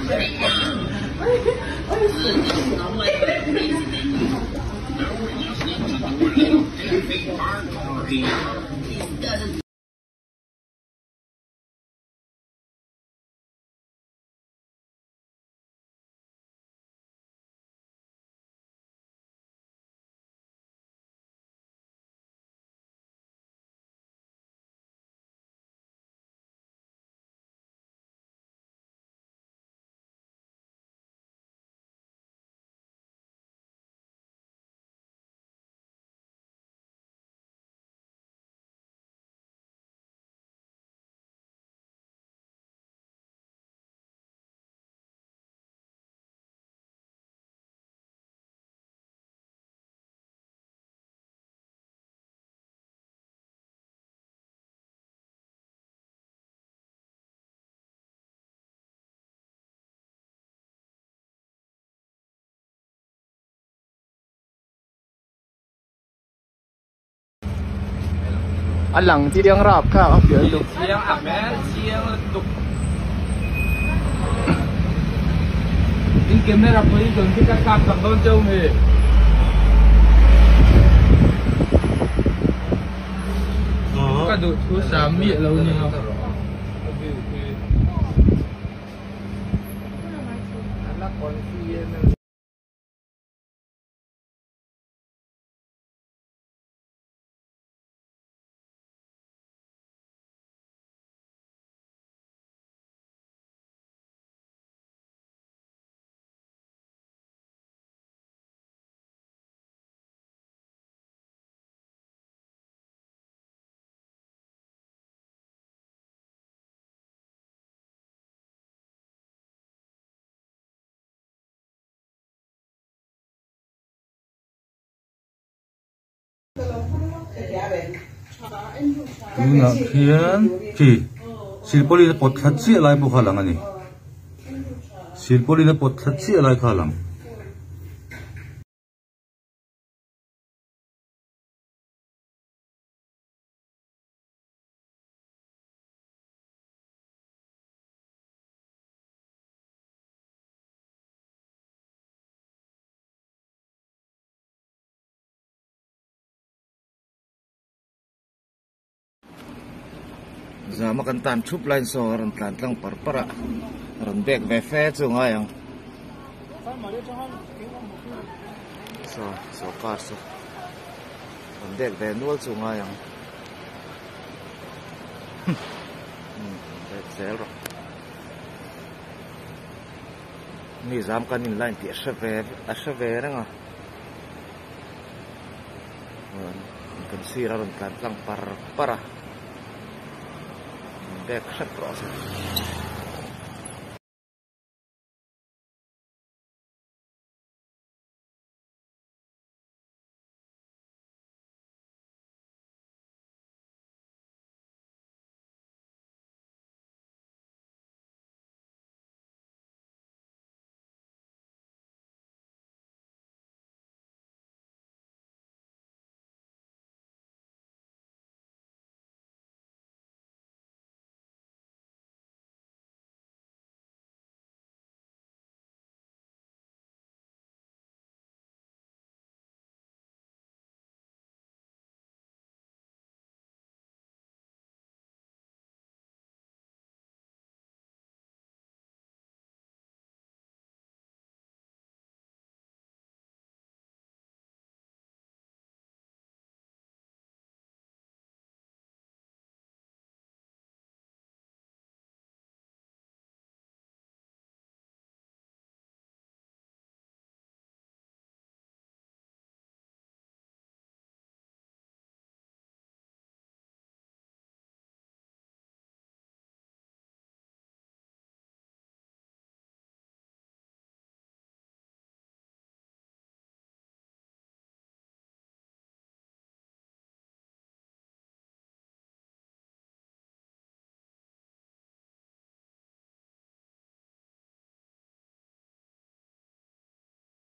Anh lặng chỉ đang rạp cả ở phía lục. Chiang à mẹ chiang tục. In camera với gần cái các cam cầm đón châu hề. Các đội chú sám miệng lâu như nào. Nga khian ki silpoli na pot khatsi alai po khalang ani silpoli na pot khatsi alai khalang Zama kan tan chup line so ran tan tlang parpara ran bek ve fe chu ngayang so car so ran bek ve nual chu ngayang bek zel ro ni zam kan in line ti a shave ranga kan sira ran tan tlang parpara back shot process.